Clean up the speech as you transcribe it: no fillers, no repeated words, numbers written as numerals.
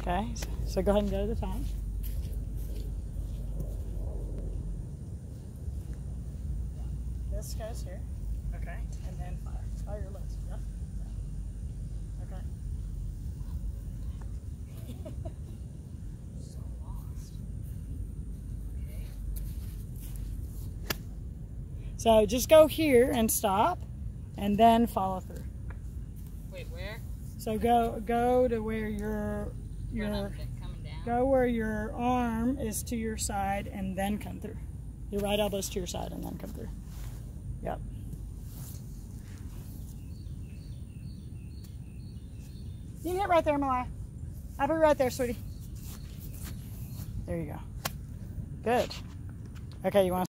Okay, so go ahead and go to the top. This goes here. Okay, and then fire. Fire your legs. Yep. Okay. So lost. Okay. So just go here and stop, and then follow through. Wait, where? So go to where your go where your arm is to your side, and then come through. Your right elbow's to your side, and then come through. Yep. You can hit right there, Malaya. I'll be right there, sweetie. There you go. Good. Okay, you want to